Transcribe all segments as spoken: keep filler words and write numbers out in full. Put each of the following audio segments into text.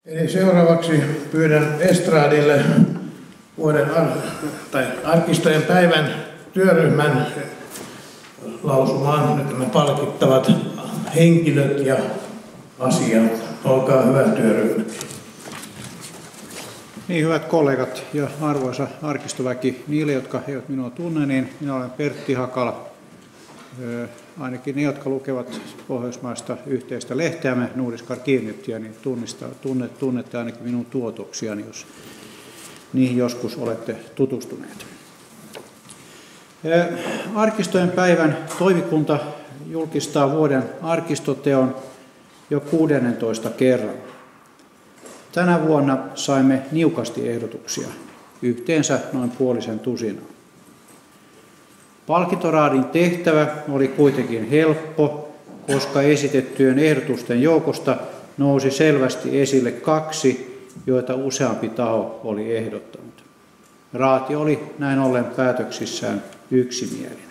Eli seuraavaksi pyydän estradille vuoden ar- tai arkistojen päivän työryhmän lausumaan nyt nämä palkittavat henkilöt ja asiat. Olkaa hyvä työryhmä. Niin, hyvät kollegat ja arvoisa arkistoväki, niille, jotka eivät minua tunne, niin minä olen Pertti Hakala. Ainakin ne, jotka lukevat pohjoismaista yhteistä lehteämme, Nordiska Arkivnyttiä, niin tunnistaa, tunnet, tunnette ainakin minun tuotoksiani, jos niihin joskus olette tutustuneet. Arkistojen päivän toimikunta julkistaa vuoden arkistoteon jo kuudennentoista kerran. Tänä vuonna saimme niukasti ehdotuksia, yhteensä noin puolisen tusinaa. Palkintoraadin tehtävä oli kuitenkin helppo, koska esitettyjen ehdotusten joukosta nousi selvästi esille kaksi, joita useampi taho oli ehdottanut. Raati oli näin ollen päätöksissään yksimielinen.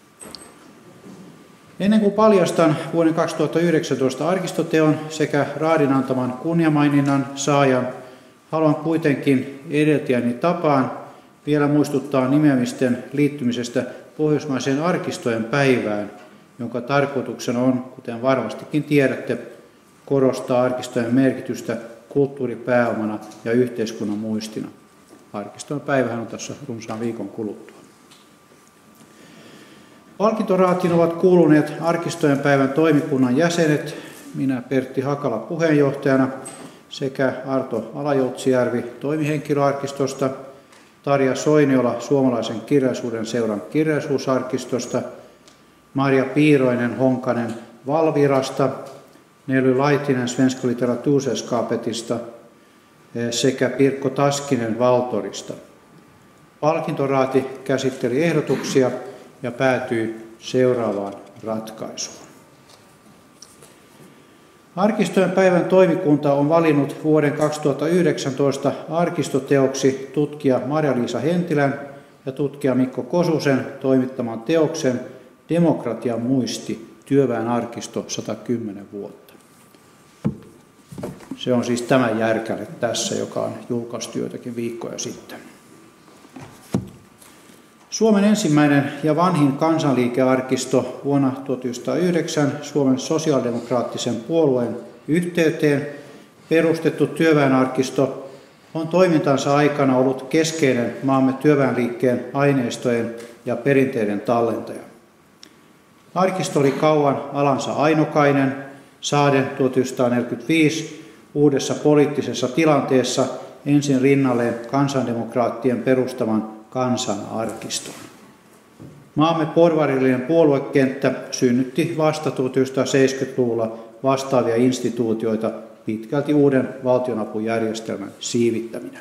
Ennen kuin paljastan vuoden kaksituhattayhdeksäntoista arkistoteon sekä raadin antaman kunniamaininnan saajan, haluan kuitenkin edeltäjäni tapaan vielä muistuttaa nimeämisten liittymisestä Pohjoismaiseen arkistojen päivään, jonka tarkoituksena on, kuten varmastikin tiedätte, korostaa arkistojen merkitystä kulttuuripääomana ja yhteiskunnan muistina. Arkistojen päivähän on tässä runsaan viikon kuluttua. Palkintoraatiin ovat kuuluneet arkistojen päivän toimikunnan jäsenet, minä Pertti Hakala puheenjohtajana sekä Arto Alajoutsijärvi toimihenkilöarkistosta, Tarja Soiniola Suomalaisen kirjallisuuden seuran kirjallisuusarkistosta, Maria Piiroinen Honkanen Valvirasta, Nelly Laitinen Svenska Litteratursällskapetista sekä Pirkko Taskinen Valtorista. Palkintoraati käsitteli ehdotuksia ja päätyi seuraavaan ratkaisuun. Arkistojen päivän toimikunta on valinnut vuoden kaksituhattayhdeksäntoista arkistoteoksi tutkija Marja-Liisa Hentilän ja tutkija Mikko Kosusen toimittaman teoksen Demokratian muisti, työväen arkisto sata kymmenen vuotta. Se on siis tämä järkäle tässä, joka on julkaistu joitakin viikkoja sitten. Suomen ensimmäinen ja vanhin kansanliikearkisto vuonna tuhatyhdeksänsataayhdeksän Suomen sosiaalidemokraattisen puolueen yhteyteen perustettu työväenarkisto on toimintansa aikana ollut keskeinen maamme työväenliikkeen aineistojen ja perinteiden tallentaja. Arkisto oli kauan alansa ainokainen, saaden tuhatyhdeksänsataaneljäkymmentäviisi uudessa poliittisessa tilanteessa ensin rinnalleen kansandemokraattien perustaman kansanarkiston. Maamme porvarillinen puoluekenttä synnytti vasta tuhatyhdeksänsataaseitsemänkymmentäluvulla vastaavia instituutioita pitkälti uuden valtionapujärjestelmän siivittäminen.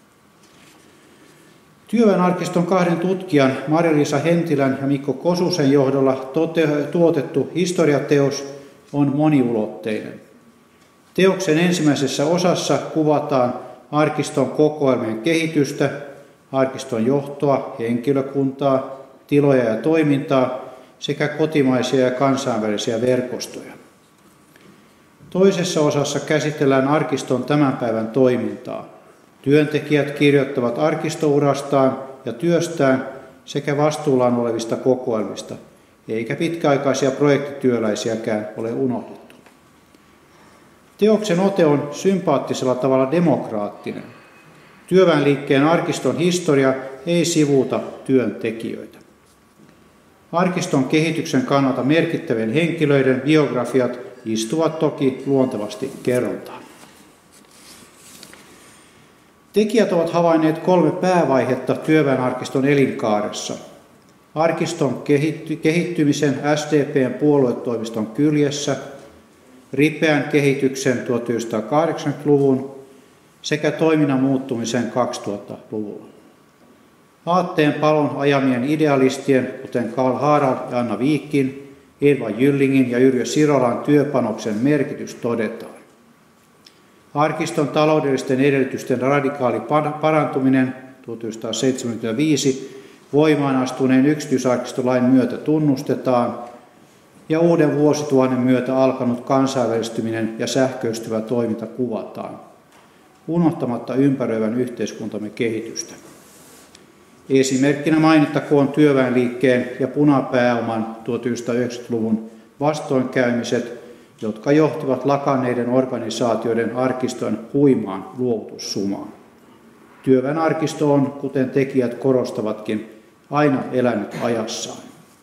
Työväenarkiston kahden tutkijan Marja-Liisa Hentilän ja Mikko Kosusen johdolla tote- tuotettu historiateos on moniulotteinen. Teoksen ensimmäisessä osassa kuvataan arkiston kokoelmien kehitystä, arkiston johtoa, henkilökuntaa, tiloja ja toimintaa sekä kotimaisia ja kansainvälisiä verkostoja. Toisessa osassa käsitellään arkiston tämän päivän toimintaa. Työntekijät kirjoittavat arkistourastaan ja työstään sekä vastuullaan olevista kokoelmista, eikä pitkäaikaisia projektityöläisiäkään ole unohdettu. Teoksen ote on sympaattisella tavalla demokraattinen. Työväenliikkeen arkiston historia ei sivuuta työntekijöitä. Arkiston kehityksen kannalta merkittävien henkilöiden biografiat istuvat toki luontevasti kerrontaan. Tekijät ovat havainneet kolme päävaihetta työväenarkiston elinkaaressa. Arkiston kehittymisen S D P:n puoluetoimiston kyljessä, ripeän kehityksen tuhatyhdeksänsataakahdeksankymmentäluvun sekä toiminnan muuttumisen kaksituhattaluvulla. Aatteen palon ajamien idealistien, kuten Karl Harald ja Anna Viikin, Edva Jyllingin ja Yrjö Sirolan työpanoksen merkitys todetaan. Arkiston taloudellisten edellytysten radikaali parantuminen tuhatyhdeksänsataaseitsemänkymmentäviisi voimaan astuneen yksityisarkistolain myötä tunnustetaan ja uuden vuosituhannen myötä alkanut kansainvälistyminen ja sähköistyvä toiminta kuvataan. unohtamatta ympäröivän yhteiskuntamme kehitystä. Esimerkkinä mainittakoon työväenliikkeen ja punapääoman tuhatyhdeksänsataayhdeksänkymmentäluvun vastoinkäymiset, jotka johtivat lakanneiden organisaatioiden arkiston huimaan luovutussumaan. Työväenarkisto on, kuten tekijät korostavatkin, aina elänyt ajassaan.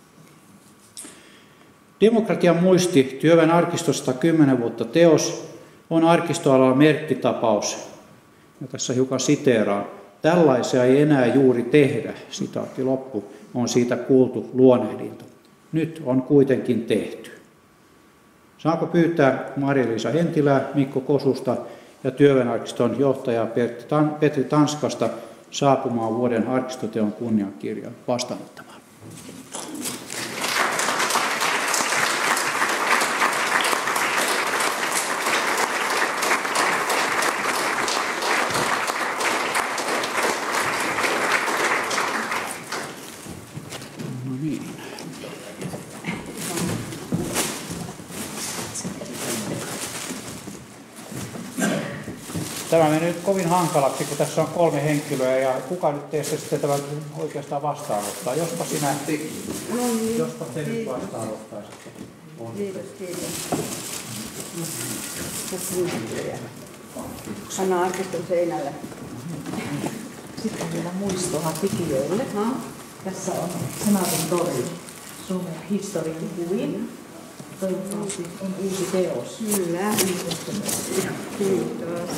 Demokratian muisti työväenarkistosta kymmenen vuotta teos on arkistoalalla merkkitapaus. Ja tässä hiukan siteeraan. Tällaisia ei enää juuri tehdä, sitaatti loppu, on siitä kuultu luonnehdinta. Nyt on kuitenkin tehty. Saanko pyytää Marja-Liisa Hentilää, Mikko Kosusta ja työväenarkiston johtajaa Petri Tanskasta saapumaan vuoden arkistoteon kunniakirjan vastaanottamaan. Tämä meni nyt kovin hankalaksi, kun tässä on kolme henkilöä ja kuka nyt teistä sitten tämä oikeastaan vastaanottaa? Jospa sinä, no niin, jospa te nyt vastaanottaisitte. Kiitos, kiitos. Anna arkiston seinälle. Sitten vielä muistoa tekijöille. Tässä on Senaatin tori, Suomen historian kuvin. Toivottavasti on uusi teos. Kyllä. Kiitos.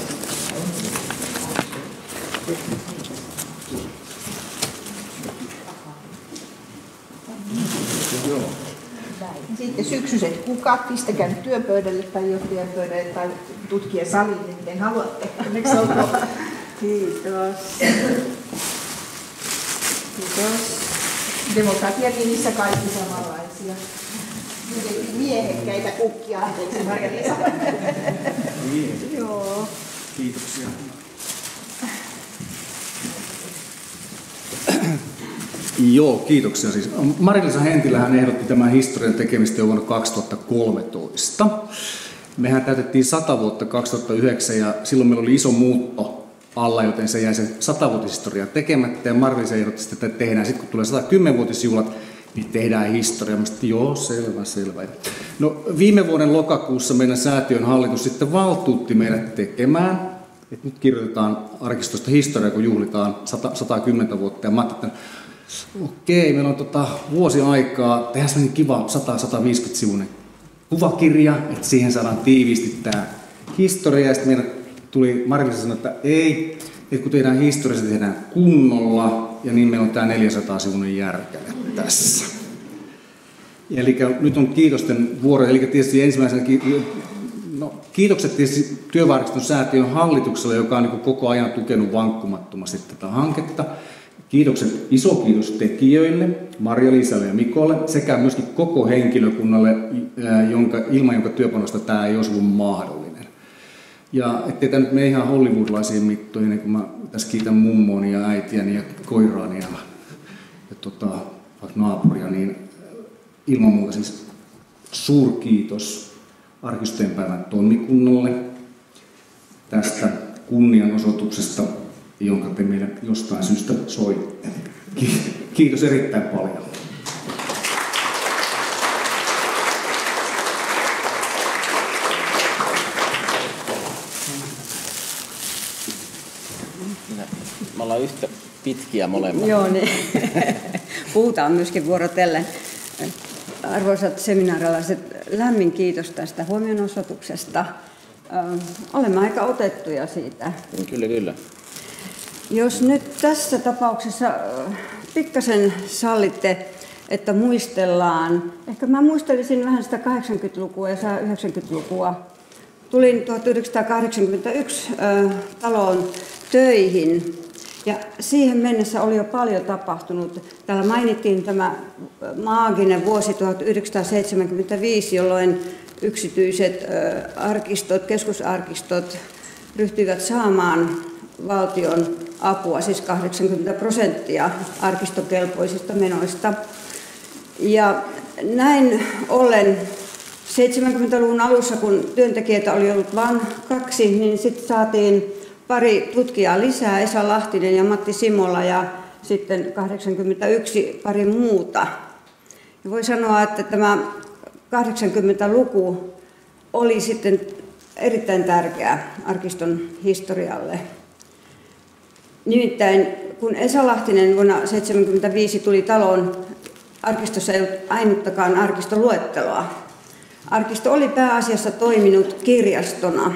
Sitten syksyiset kukat, pistäkää nyt työpöydälle tai johtajapöydälle tai tutkijasaliin, miten haluatte. Onneksi olkoon. Kiitos. Kiitos. Demokratian nimissä kaikki samanlaisia. Miehekkäitä kukkia, anteeksi Marja-Liisa. Joo. Kiitoksia. Joo, kiitoksia. Siis Marja-Liisa Hentilähän ehdotti tämän historian tekemistä jo vuonna kaksituhattakolmetoista. Mehän täytettiin sata vuotta kaksituhattayhdeksän ja silloin meillä oli iso muutto alla, joten se jäi se satavuotishistoria tekemättä ja Marja-Liisa ehdotti sitä, että tehdään. Sitten kun tulee satakymmenvuotisjuhlat, niin tehdään historiaa. Mä sitten, joo, selvä, selvä. No, viime vuoden lokakuussa meidän säätiön hallitus sitten valtuutti meidät tekemään, että nyt kirjoitetaan arkistosta historiaa, kun juhlitaan sata kymmentä vuotta. Ja mä ajattelin, että okei, meillä on tota vuosi aikaa, tehdään sellainen kiva sata sataviisikymmentä sivuinen kuvakirja, että siihen saadaan tiiviisti tämä historia. Ja sitten meillä tuli, Marja-Liisa sanoi, että ei, että kun tehdään historia, se tehdään kunnolla, ja niin meillä on tämä neljäsataa sivuinen järkäle tässä. Eli nyt on kiitosten vuoro, eli tietysti ensimmäisenä no, kiitokset tietysti Työväenarkiston säätiön hallitukselle, joka on niin koko ajan tukenut vankkumattomasti tätä hanketta. Kiitokset, iso kiitos tekijöille, Marja-Liisalle ja Mikolle, sekä myöskin koko henkilökunnalle, jonka, ilman jonka työpanosta tämä ei olisi ollut mahdollinen. Ja ettei tämä nyt mene ihan hollywoodlaisiin mittoihin, niin kun mä tässä kiitän mummoani ja äitiäni ja koiraani ja, ja tota, naapuria, niin ilman muuta siis suurkiitos Arkistojen päivän toimikunnalle tästä kunnianosoituksesta, jonka te meille jostain syystä soitte. Kiitos erittäin paljon. Me ollaan yhtä pitkiä molemmat. Joo, niin. Puhutaan myöskin vuorotellen. Arvoisat seminaarilaiset, lämmin kiitos tästä huomionosoituksesta. Olemme aika otettuja siitä. Kyllä, kyllä. Jos nyt tässä tapauksessa pikkasen sallitte, että muistellaan, ehkä mä muistelisin vähän sitä kahdeksankymmentälukua ja yhdeksänkymmentälukua. Tulin tuhatyhdeksänsataakahdeksankymmentäyksi taloon töihin ja siihen mennessä oli jo paljon tapahtunut. Täällä mainittiin tämä maaginen vuosi tuhatyhdeksänsataaseitsemänkymmentäviisi, jolloin yksityiset arkistot, keskusarkistot ryhtyivät saamaan valtion apua, siis kahdeksankymmentä prosenttia arkistokelpoisista menoista. Ja näin ollen seitsemänkymmentäluvun alussa, kun työntekijöitä oli ollut vain kaksi, niin sitten saatiin pari tutkijaa lisää, Esa Lahtinen ja Matti Simola, ja sitten kahdeksankymmentäyksi pari muuta. Ja voi sanoa, että tämä kahdeksankymmentäluku oli sitten erittäin tärkeä arkiston historialle. Nimittäin kun Esa Lahtinen vuonna tuhatyhdeksänsataaseitsemänkymmentäviisi tuli taloon, arkistossa ei ollut ainuttakaan arkistoluetteloa. Arkisto oli pääasiassa toiminut kirjastona.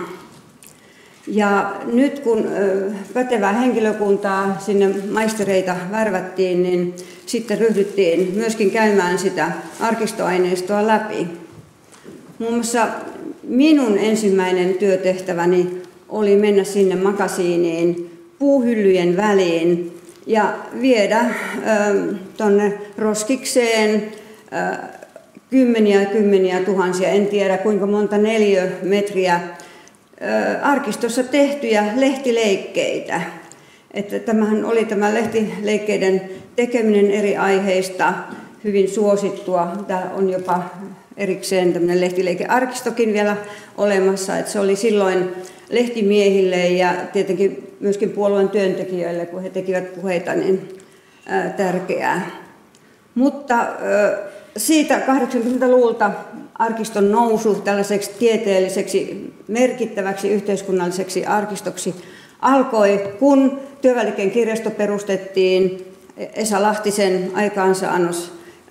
Ja nyt kun pätevää henkilökuntaa, sinne maistereita värvättiin, niin sitten ryhdyttiin myöskin käymään sitä arkistoaineistoa läpi. Muun muassa minun ensimmäinen työtehtäväni oli mennä sinne makasiiniin puuhyllyjen väliin ja viedä tuonne roskikseen ö, kymmeniä kymmeniä tuhansia, en tiedä kuinka monta neliömetriä, ö, arkistossa tehtyjä lehtileikkeitä. Että tämähän oli tämä lehtileikkeiden tekeminen eri aiheista hyvin suosittua. Täällä on jopa erikseen tämmöinen lehtileikearkistokin vielä olemassa, että se oli silloin lehtimiehille ja tietenkin myöskin puolueen työntekijöille, kun he tekivät puheita, niin ää, tärkeää. Mutta ää, siitä kahdeksankymmentäluvulta arkiston nousu tällaiseksi tieteelliseksi merkittäväksi yhteiskunnalliseksi arkistoksi alkoi, kun Työväenliikkeen kirjasto perustettiin, Esa Lahtisen aikaansaannos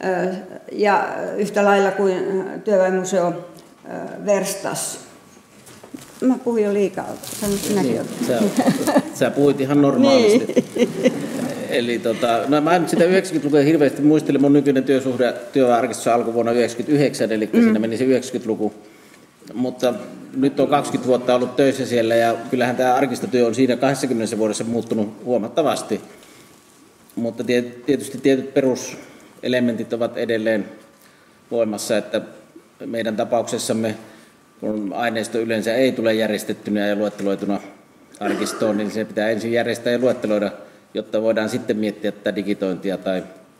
ja yhtä lailla kuin Työväenmuseo Verstas. Mä puhuin jo liikaa, sano sinäkin. Niin, sä, sä puhuit ihan normaalisti. Niin. Eli tota, no mä en sitä yhdeksänkymmentälukua hirveästi muistele, mun nykyinen työsuhde työarkistossa alkoi vuonna yhdeksänkymmentäyhdeksän, eli mm. siinä meni se yhdeksänkymmentäluku. Mutta nyt on kaksikymmentä vuotta ollut töissä siellä ja kyllähän tämä arkistotyö on siinä kaksikymmentä vuodessa muuttunut huomattavasti. Mutta tietysti tietyt peruselementit ovat edelleen voimassa, että meidän tapauksessamme, kun aineisto yleensä ei tule järjestettynä ja luetteloituna arkistoon, niin se pitää ensin järjestää ja luetteloida, jotta voidaan sitten miettiä tätä digitointia tai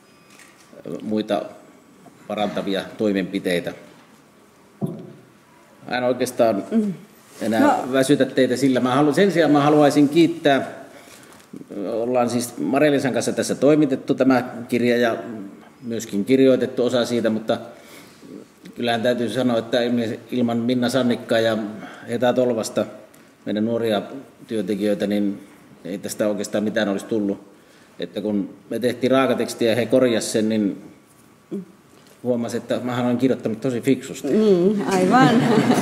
muita parantavia toimenpiteitä. Mä en oikeastaan enää no. väsytä teitä sillä. Mä haluan, sen sijaan mä haluaisin kiittää. Ollaan siis Mari-Liisan kanssa tässä toimitettu tämä kirja ja myöskin kirjoitettu osa siitä, mutta kyllähän täytyy sanoa, että ilman Minna Sannikkaa ja Heta Tolvasta, meidän nuoria työntekijöitä, niin ei tästä oikeastaan mitään olisi tullut. Että kun me tehtiin raakatekstiä ja he korjasivat sen, niin huomasin, että mä olen kirjoittanut tosi fiksusti. Niin, aivan.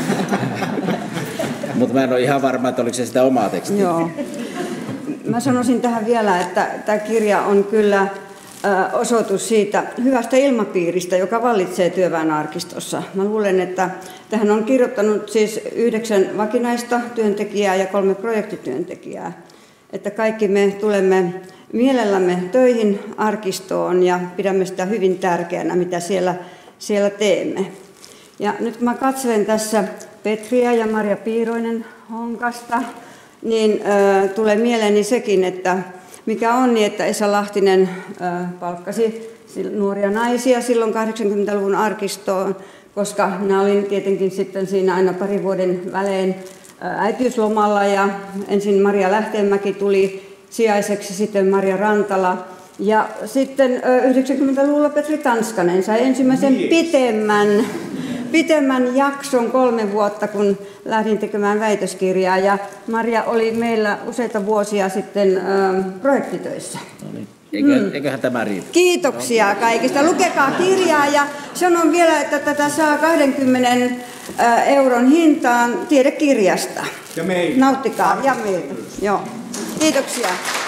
Mutta mä en ole ihan varma, että oliko se sitä omaa tekstiä. Joo. Mä sanoisin tähän vielä, että tämä kirja on kyllä osoitus siitä hyvästä ilmapiiristä, joka vallitsee työväenarkistossa. Mä luulen, että tähän on kirjoittanut siis yhdeksän vakinaista työntekijää ja kolme projektityöntekijää. Että kaikki me tulemme mielellämme töihin arkistoon ja pidämme sitä hyvin tärkeänä, mitä siellä, siellä teemme. Ja nyt kun mä katselen tässä Petriä ja Maria Piiroinen Honkasta, niin äh, tulee mieleeni sekin, että mikä on niin, että Esa Lahtinen äh, palkkasi nuoria naisia silloin kahdeksankymmentäluvun arkistoon, koska minä olin tietenkin sitten siinä aina pari vuoden välein äh, äitiyslomalla ja ensin Maria Lähteenmäki tuli sijaiseksi, sitten Maria Rantala ja sitten äh, yhdeksänkymmentäluvulla Petri Tanskanen sai ensimmäisen yes. pitemmän pitemmän jakson kolme vuotta, kun lähdin tekemään väitöskirjaa. Ja Maria oli meillä useita vuosia sitten äh, projektitöissä. No niin. Eikö, mm. Eiköhän tämä riitä. Kiitoksia kaikista. Lukekaa kirjaa ja sanon vielä, että tätä saa kaksikymmentä äh, euron hintaan tiedekirjasta. Ja meiltä. Nauttikaa. Ja meiltä. Joo. Kiitoksia.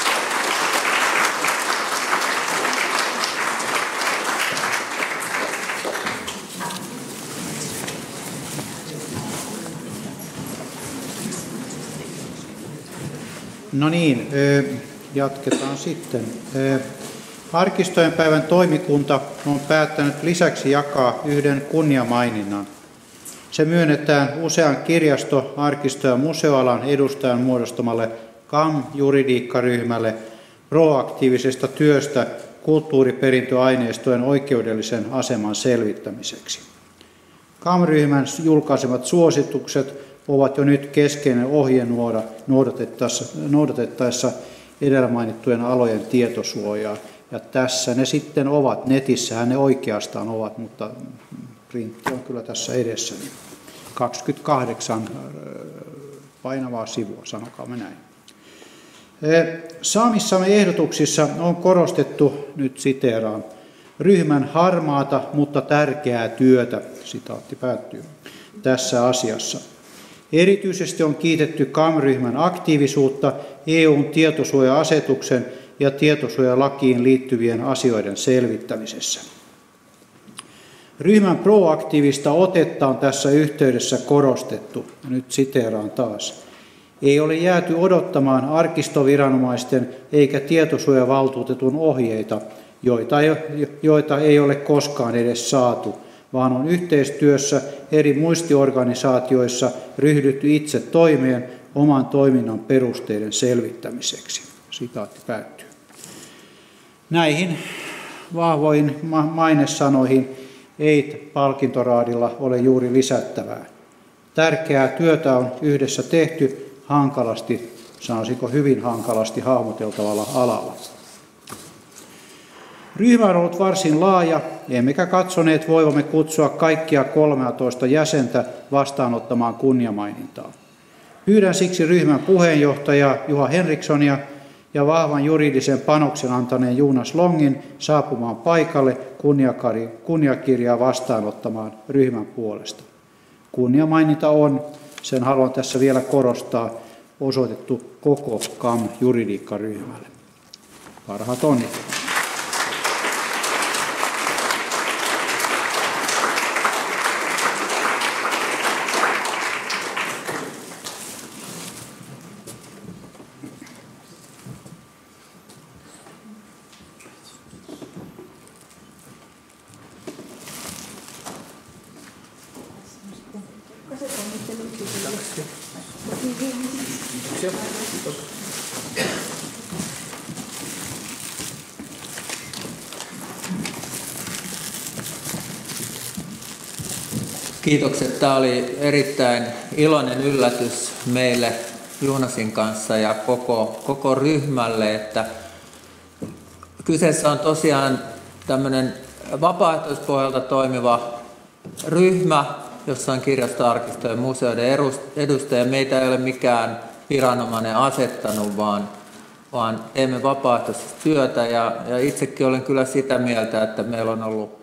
No niin, jatketaan sitten. Arkistojen päivän toimikunta on päättänyt lisäksi jakaa yhden kunniamaininnan. Se myönnetään usean kirjasto-, arkisto- ja museoalan edustajan muodostamalle C A M-juridiikkaryhmälle proaktiivisesta työstä kulttuuriperintöaineistojen oikeudellisen aseman selvittämiseksi. C A M-ryhmän julkaisemat suositukset ovat jo nyt keskeinen ohjenuora noudatettaessa edellä mainittujen alojen tietosuojaa. Ja tässä ne sitten ovat, netissähän ne oikeastaan ovat, mutta printti on kyllä tässä edessä. kaksikymmentäkahdeksan painavaa sivua, sanokaamme näin. Saamissamme ehdotuksissa on korostettu, nyt siteeraan, ryhmän harmaata, mutta tärkeää työtä, sitaatti päättyy, tässä asiassa. Erityisesti on kiitetty C A M-ryhmän aktiivisuutta E U:n tietosuoja-asetuksen ja tietosuojalakiin liittyvien asioiden selvittämisessä. Ryhmän proaktiivista otetta on tässä yhteydessä korostettu, nyt siteeraan taas. Ei ole jääty odottamaan arkistoviranomaisten eikä tietosuojavaltuutetun ohjeita, joita ei, joita ei ole koskaan edes saatu, vaan on yhteistyössä eri muistiorganisaatioissa ryhdytty itse toimeen oman toiminnan perusteiden selvittämiseksi. Sitaatti päättyy. Näihin vahvoihin mainesanoihin ei palkintoraadilla ole juuri lisättävää. Tärkeää työtä on yhdessä tehty hankalasti, sanoisinko hyvin hankalasti hahmoteltavalla alalla. Ryhmä on ollut varsin laaja, emmekä katsoneet voivamme kutsua kaikkia kolmeatoista jäsentä vastaanottamaan kunniamainintaa. Pyydän siksi ryhmän puheenjohtajaa Juha Henrikssonia ja vahvan juridisen panoksen antaneen Jonas Longin saapumaan paikalle kunniakirjaa vastaanottamaan ryhmän puolesta. Kunniamaininta on, sen haluan tässä vielä korostaa, osoitettu koko C A M-juridiikkaryhmälle. Parhaat onnittelut. Kiitokset. Tämä oli erittäin iloinen yllätys meille Joonasin kanssa ja koko, koko ryhmälle, että kyseessä on tosiaan tämmöinen vapaaehtoispohjalta toimiva ryhmä, jossa on kirjastoarkistojen ja museoiden edustajia. Meitä ei ole mikään viranomainen asettanut, vaan, vaan teemme vapaaehtoisesti työtä ja, ja itsekin olen kyllä sitä mieltä, että meillä on ollut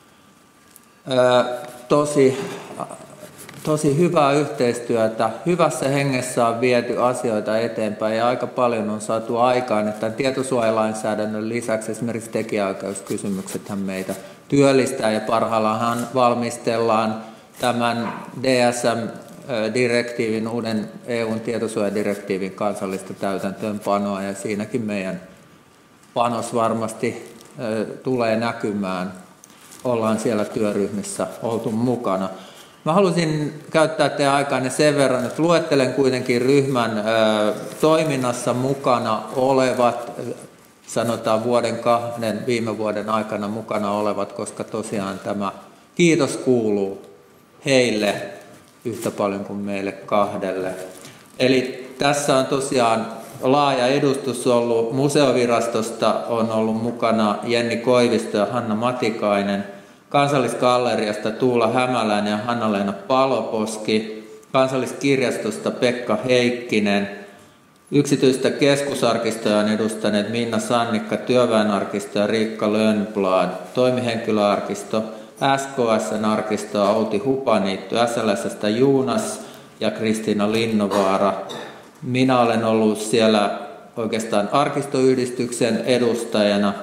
ää, tosi, tosi hyvää yhteistyötä. Hyvässä hengessä on viety asioita eteenpäin ja aika paljon on saatu aikaan. Että tämän tietosuojalainsäädännön lisäksi esimerkiksi tekijäoikeuskysymyksethän meitä työllistää ja parhaillaan valmistellaan tämän D S M-direktiivin, uuden E U:n tietosuojadirektiivin kansallista täytäntöönpanoa ja siinäkin meidän panos varmasti tulee näkymään. Ollaan siellä työryhmissä oltu mukana. Mä halusin käyttää teidän aikanne sen verran, että luettelen kuitenkin ryhmän ö, toiminnassa mukana olevat, sanotaan vuoden kahden viime vuoden aikana mukana olevat, koska tosiaan tämä kiitos kuuluu heille yhtä paljon kuin meille kahdelle. Eli tässä on tosiaan laaja edustus ollut. Museovirastosta on ollut mukana Jenni Koivisto ja Hanna Matikainen. Kansallisgalleriasta Tuula Hämäläinen ja Hanna-Leena Paloposki. Kansalliskirjastosta Pekka Heikkinen. Yksityistä keskusarkistoja on edustaneet Minna Sannikka, työväenarkisto ja Riikka Lönnblad. Toimihenkilöarkisto S K S-arkistoa Outi Hupaniitty, S L S:stä Joonas ja Kristiina Linnovaara. Minä olen ollut siellä oikeastaan arkistoyhdistyksen edustajana.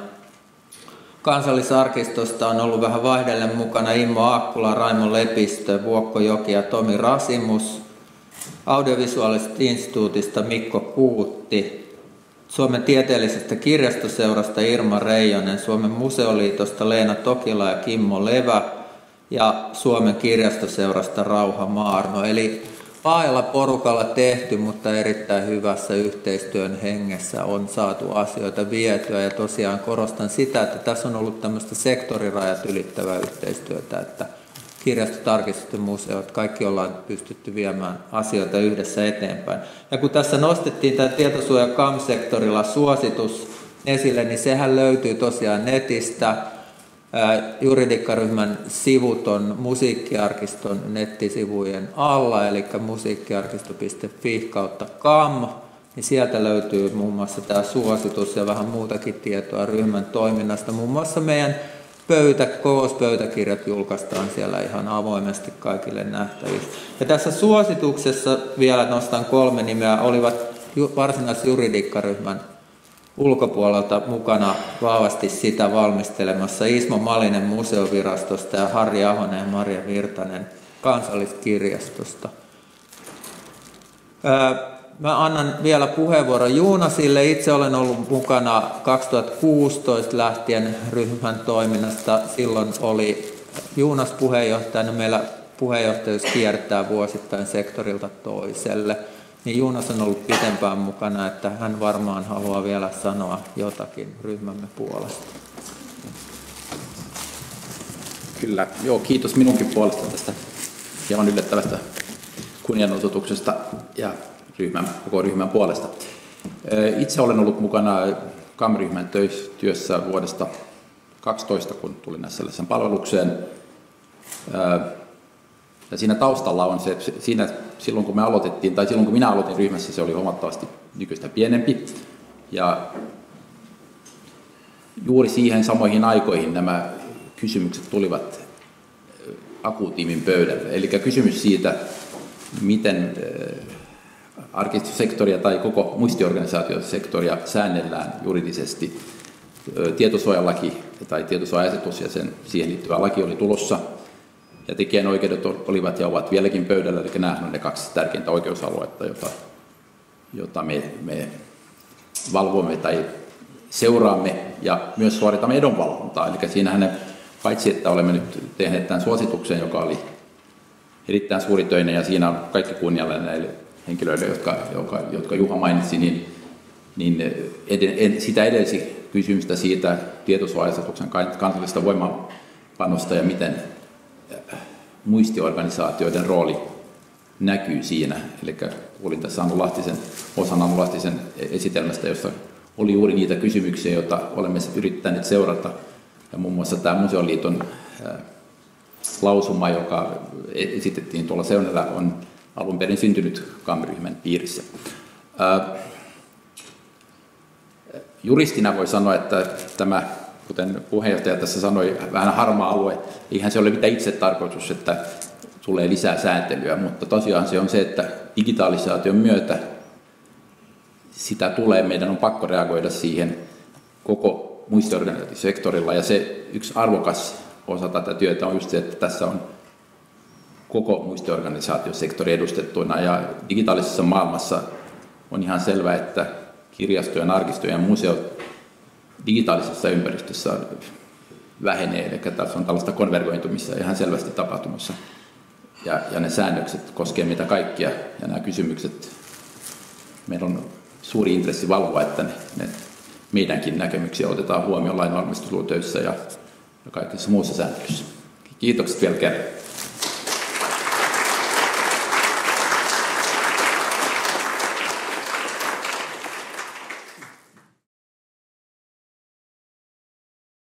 Kansallisarkistosta on ollut vähän vaihdellen mukana Immo Aakkula, Raimo Lepistö, Vuokko Joki ja Tomi Rasimus. Audiovisuaalisesta instituutista Mikko Kuutti. Suomen tieteellisestä kirjastoseurasta Irma Reijonen, Suomen museoliitosta Leena Tokila ja Kimmo Levä ja Suomen kirjastoseurasta Rauha Maarno. Eli laajalla porukalla tehty, mutta erittäin hyvässä yhteistyön hengessä on saatu asioita vietyä. Ja tosiaan korostan sitä, että tässä on ollut tämmöistä sektorirajat ylittävää yhteistyötä, että kirjastot, arkistot ja museot, kaikki ollaan pystytty viemään asioita yhdessä eteenpäin. Ja kun tässä nostettiin tämä tietosuoja C A M-sektorilla suositus esille, niin sehän löytyy tosiaan netistä. Juridiikkaryhmän sivut on Musiikkiarkiston nettisivujen alla, eli musiikkiarkisto piste fi kautta C A M. Niin sieltä löytyy muun muassa tämä suositus ja vähän muutakin tietoa ryhmän toiminnasta. Muun muassa meidän pöytä, kokouspöytäkirjat julkaistaan siellä ihan avoimesti kaikille nähtäviksi. Ja tässä suosituksessa vielä nostan kolme nimeä, olivat varsinaisen juridiikkaryhmän ulkopuolelta mukana vahvasti sitä valmistelemassa Ismo Malinen museovirastosta ja Harri Ahonen ja Maria Virtanen Kansalliskirjastosta. Mä annan vielä puheenvuoron Joonasille. Itse olen ollut mukana kaksituhattakuusitoista lähtien ryhmän toiminnasta. Silloin oli Joonas puheenjohtajana. Meillä puheenjohtajuus kiertää vuosittain sektorilta toiselle. Niin Joonas on ollut pitempään mukana, että hän varmaan haluaa vielä sanoa jotakin ryhmämme puolesta. Kyllä, joo, kiitos minunkin puolesta tästä hieman yllättävästä kunnianosoituksesta ja ryhmän, koko ryhmän puolesta. Itse olen ollut mukana C A M-ryhmän työssä vuodesta kaksitoista, kun tulin S L S:n palvelukseen. Ja siinä taustalla on se, että siinä, silloin kun me aloitettiin, tai silloin kun minä aloitin ryhmässä, se oli huomattavasti nykyistä pienempi. Ja juuri siihen samoihin aikoihin nämä kysymykset tulivat akuutiimmin pöydälle. Eli kysymys siitä, miten arkistosektoria tai koko muistiorganisaatiosektoria säännellään juridisesti. Tietosuojalaki tai tietosuoja-asetus ja sen, siihen liittyvä laki oli tulossa. Ja tekijänoikeudet olivat ja ovat vieläkin pöydällä, eli nämä ovat ne kaksi tärkeintä oikeusaluetta, jota, jota me, me valvomme tai seuraamme ja myös suoritamme edunvalvontaa. Eli siinähän paitsi, että olemme nyt tehneet tämän suosituksen, joka oli erittäin suuritöinen ja siinä on kaikki kunnialle näille henkilöille, jotka, jotka, jotka Juha mainitsi, niin, niin ed, sitä edelsi kysymystä siitä tietosuoja-asetuksen kansallista voimapanosta ja miten muistiorganisaatioiden rooli näkyy siinä. Eli kuulin tässä Anu Lahtisen, osan Anu Lahtisen esitelmästä, jossa oli juuri niitä kysymyksiä, joita olemme yrittäneet seurata. Ja muun muassa tämä Museoliiton lausuma, joka esitettiin tuolla Seunella, on alun perin syntynyt C A M-ryhmän piirissä. Juristina voi sanoa, että tämä, kuten puheenjohtaja tässä sanoi, vähän harmaa alue. Eihän se ole mitään itse tarkoitus, että tulee lisää sääntelyä, mutta tosiaan se on se, että digitalisaation myötä sitä tulee, meidän on pakko reagoida siihen koko muistiorganisaatiosektorilla, ja se yksi arvokas osa tätä työtä on just se, että tässä on koko muistiorganisaatiosektori edustettuina, ja digitaalisessa maailmassa on ihan selvää, että kirjastojen, arkistojen ja museot digitaalisessa ympäristössä vähenee, eli tässä on tällaista konvergointumista ihan selvästi tapahtumassa, ja, ja ne säännökset koskee meitä kaikkia, ja nämä kysymykset, meillä on suuri intressi valvoa, että ne, ne meidänkin näkemyksiä otetaan huomioon lainvalmistelutöissä ja, ja kaikessa muussa sääntelyssä. Kiitokset vielä kerran.